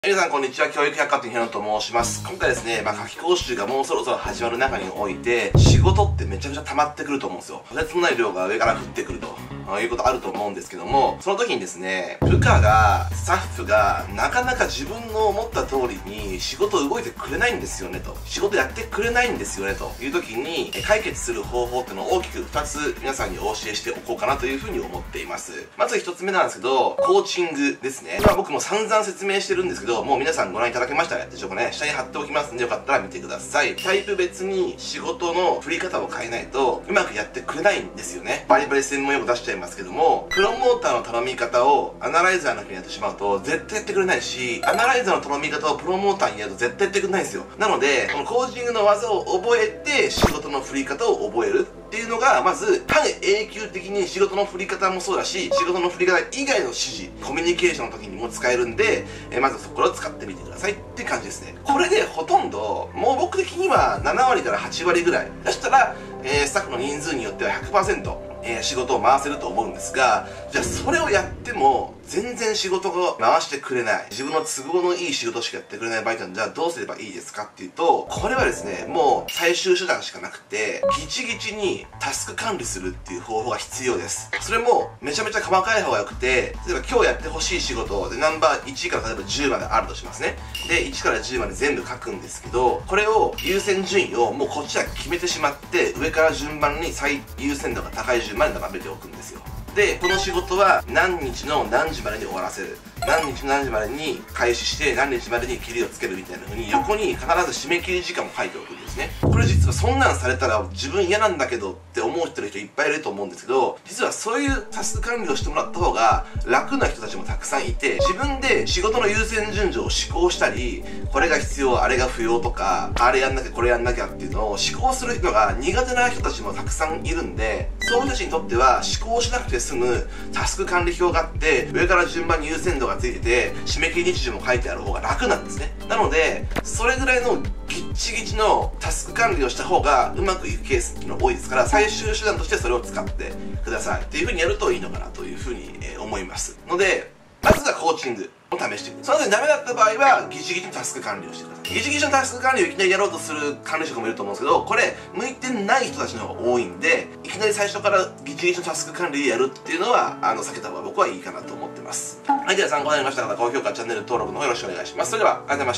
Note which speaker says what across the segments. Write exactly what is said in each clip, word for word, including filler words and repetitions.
Speaker 1: 皆さんこんにちは。教育百科店ひろと申します。今回ですね、まあ、夏期講習がもうそろそろ始まる中において、仕事ってめちゃくちゃ溜まってくると思うんですよ。とてつもない量が上から降ってくるということあると思うんですけども、その時にですね、部下が、スタッフが、なかなか自分の思った通りに仕事動いてくれないんですよねと。仕事やってくれないんですよねという時に、解決する方法っていうのを大きくふたつ皆さんにお教えしておこうかなというふうに思っています。まずひとつめなんですけど、コーチングですね。まあ僕も散々説明してるんですけど、もう皆さんご覧いただけましたでしょうかね。下に貼っておきますんでよかったら見てください。タイプ別に仕事の振り方を変えないとうまくやってくれないんですよね。バリバリ専門用語出しちゃいますけども、プロモーターの頼み方をアナライザーの人にやってしまうと絶対やってくれないし、アナライザーの頼み方をプロモーターにやると絶対やってくれないんですよ。なので、このコーチングの技を覚えて仕事の振り方を覚えるっていうのが、まず、半永久的に仕事の振り方もそうだし、仕事の振り方以外の指示、コミュニケーションの時にも使えるんで、えー、まずそこを使ってみてくださいって感じですね。これでほとんど、もう僕的にはななわりからはちわりぐらい。そしたら、えー、スタッフの人数によっては ひゃくパーセント、えー、仕事を回せると思うんですが、じゃあそれをやっても、全然仕事を回してくれない。自分の都合のいい仕事しかやってくれない場合ってのは、じゃあどうすればいいですかっていうと、これはですね、もう最終手段しかなくて、ギチギチにタスク管理するっていう方法が必要です。それもめちゃめちゃ細かい方が良くて、例えば今日やってほしい仕事でナンバーいちから例えばじゅうまであるとしますね。で、いちからじゅうまで全部書くんですけど、これを優先順位をもうこっちは決めてしまって、上から順番に最優先度が高い順まで並べておくんですよ。で、この仕事は何日の何時までに終わらせる。何日の何時までに開始して何日までに切りをつけるみたいな風に横に必ず締め切り時間も書いておくんですね。これ実はそんなんされたら自分嫌なんだけどって思ってる人いっぱいいると思うんですけど、実はそういうタスク管理をしてもらった方が楽な人たちもたくさんいて、自分で仕事の優先順序を思考したり、これが必要、あれが不要とか、あれやんなきゃこれやんなきゃっていうのを思考する人が苦手な人たちもたくさんいるんで、そういう人たちにとっては思考しなくて済むタスク管理表があって、上から順番に優先度がついてて、締め切り日時も書いてある方が楽なんですね。なので、それぐらいのギッチギチのタスク管理をした方がうまくいくケースっていうのが多いですから、最終手段としてそれを使ってくださいっていう風にやるといいのかなという風に、えー、思いますので、まずはコーチングを試してみる。そのでダメだった場合はギチギチのタスク管理をしてください。ギチギチのタスク管理をいきなりやろうとする管理職もいると思うんですけど、これ向いてない人たちの方が多いんで、いきなり最初からギチギチのタスク管理でやるっていうのはあの避けた方が僕はいいかなと思ってます。はい、では参考になりました方、高評価、チャンネル登録の方よろしくお願いします。それではありがとうございました。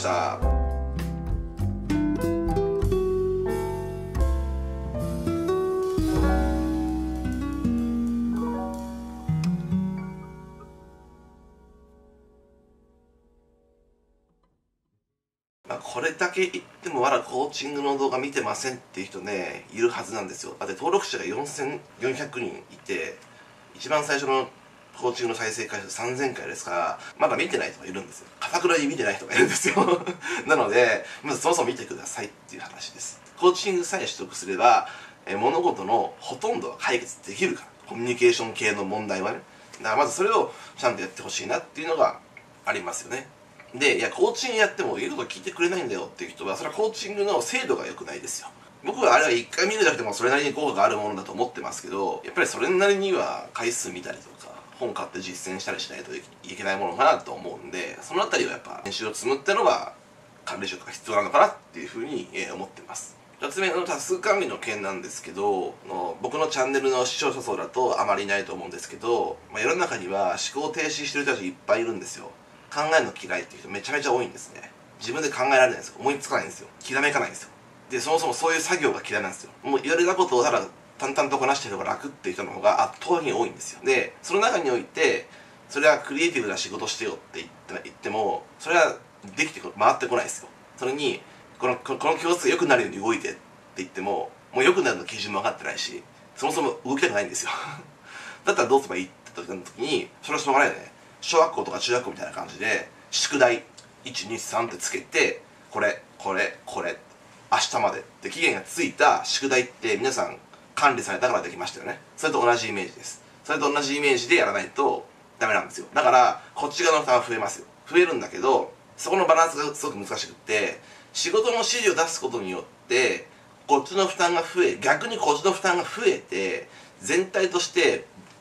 Speaker 1: まあこれだけ言ってもまだコーチングの動画見てませんっていう人ね、いるはずなんですよ。だって登録者がよんせんよんひゃくにんいて、一番最初のコーチングの再生回数さんぜんかいですから、まだ見てない人がいるんですよ。堅くらに見てない人がいるんですよ。なので、まずそもそも見てくださいっていう話です。コーチングさえ取得すれば、え物事のほとんどは解決できるから。コミュニケーション系の問題はね。だからまずそれをちゃんとやってほしいなっていうのがありますよね。で、いや、コーチングやっても言うこと聞いてくれないんだよっていう人は、それはコーチングの精度が良くないですよ。僕はあれは一回見るだけでもそれなりに効果があるものだと思ってますけど、やっぱりそれなりには回数見たりとか、本買って実践したりしないといけないものかなと思うんで、そのあたりはやっぱ練習を積むってのが管理職が必要なのかなっていうふうに思ってます。ふたつめのタスク管理の件なんですけど、の僕のチャンネルの視聴者層だとあまりいないと思うんですけど、まあ、世の中には思考停止してる人たちいっぱいいるんですよ。考えるの嫌いっていう人めちゃめちゃ多いんですね。自分で考えられないんですよ。思いつかないんですよ。ひらめかないんですよ。で、そもそもそういう作業が嫌いなんですよ。もう言われたことをただ淡々とこなしてる方が楽っていう人の方が圧倒的に多いんですよ。で、その中において、それはクリエイティブな仕事してよって言って言っても、それはできて回ってこないですよ。それに、この、この教室が良くなるように動いてって言っても、もう良くなるの基準も分かってないし、そもそも動きたくないんですよ。だったらどうすればいいって時に、それはしょうがないよね。小学校とか中学校みたいな感じで、宿題いちにさんってつけて、これ、これ、これ、明日までって期限がついた宿題って皆さん管理されたからできましたよね。それと同じイメージです。それと同じイメージでやらないとダメなんですよ。だから、こっち側の負担は増えますよ。増えるんだけど、そこのバランスがすごく難しくって、仕事の指示を出すことによって、こっちの負担が増え、逆にこっちの負担が増えて、全体として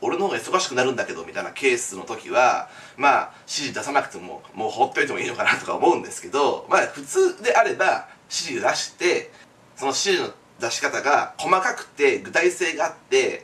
Speaker 1: 俺の方が忙しくなるんだけどみたいなケースの時はまあ指示出さなくてももう放っといてもいいのかなとか思うんですけど、まあ普通であれば指示出して、その指示の出し方が細かくて具体性があって、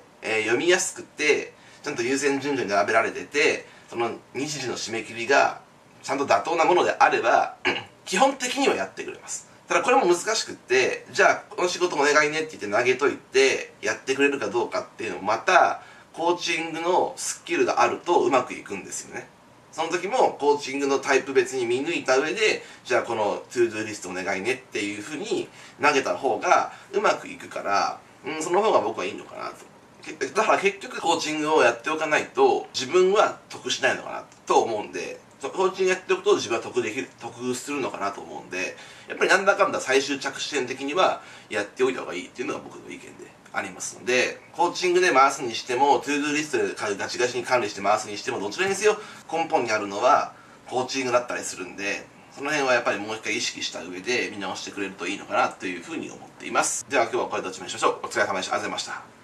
Speaker 1: えー、読みやすくてちゃんと優先順序に並べられてて、その日時の締め切りがちゃんと妥当なものであれば基本的にはやってくれます。ただこれも難しくって、じゃあこの仕事お願いねって言って投げといてやってくれるかどうかっていうのもまたコーチングのスキルがあるとうまくいくんですよね。その時もコーチングのタイプ別に見抜いた上で、じゃあこのトゥードゥーリストお願いねっていうふうに投げた方がうまくいくから、うん、その方が僕はいいのかなと。だから結局コーチングをやっておかないと自分は得しないのかなと思うんで、コーチングやっておくと自分は得できる、得するのかなと思うんで、やっぱりなんだかんだ最終着地点的にはやっておいた方がいいっていうのが僕の意見でありますので、コーチングで回すにしてもトゥードゥーリストでガチガチに管理して回すにしても、どちらにせよ根本にあるのはコーチングだったりするんで、その辺はやっぱりもう一回意識した上で見直してくれるといいのかなというふうに思っています。では今日はこれでおしまいにしましょう。お疲れ様でした。ありがとうございました。